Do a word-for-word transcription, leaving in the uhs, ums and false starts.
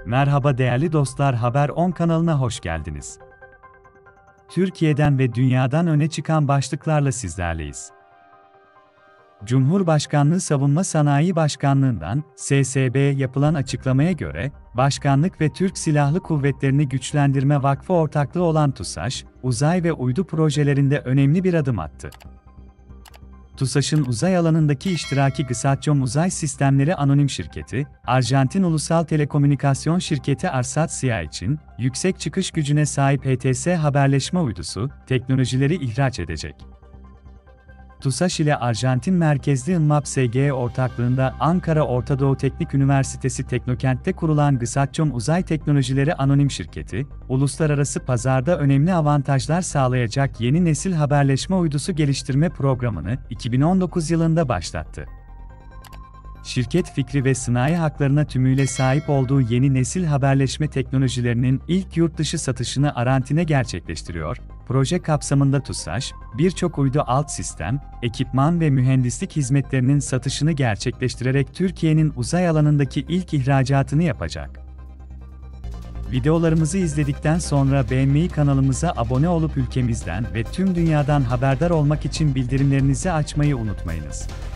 Merhaba değerli dostlar, Haber on kanalına hoş geldiniz. Türkiye'den ve dünyadan öne çıkan başlıklarla sizlerleyiz. Cumhurbaşkanlığı Savunma Sanayi Başkanlığı'ndan S S B'ye yapılan açıklamaya göre, Başkanlık ve Türk Silahlı Kuvvetleri'ni Güçlendirme Vakfı ortaklığı olan TUSAŞ, uzay ve uydu projelerinde önemli bir adım attı. TUSAŞ'ın uzay alanındaki iştiraki Gısatcom Uzay Sistemleri Anonim Şirketi, Arjantin Ulusal Telekomünikasyon Şirketi Arsat S İ A için, yüksek çıkış gücüne sahip H T S haberleşme uydusu, teknolojileri ihraç edecek. TUSAŞ ile Arjantin merkezli INMAP S G ortaklığında Ankara Orta Doğu Teknik Üniversitesi Teknokent'te kurulan Gısatcom Uzay Teknolojileri Anonim Şirketi, uluslararası pazarda önemli avantajlar sağlayacak yeni nesil haberleşme uydusu geliştirme programını iki bin on dokuz yılında başlattı. Şirket fikri ve sanayi haklarına tümüyle sahip olduğu yeni nesil haberleşme teknolojilerinin ilk yurt dışı satışını Arjantin'e gerçekleştiriyor. Proje kapsamında TUSAŞ, birçok uydu alt sistem, ekipman ve mühendislik hizmetlerinin satışını gerçekleştirerek Türkiye'nin uzay alanındaki ilk ihracatını yapacak. Videolarımızı izledikten sonra beğenmeyi, kanalımıza abone olup ülkemizden ve tüm dünyadan haberdar olmak için bildirimlerinizi açmayı unutmayınız.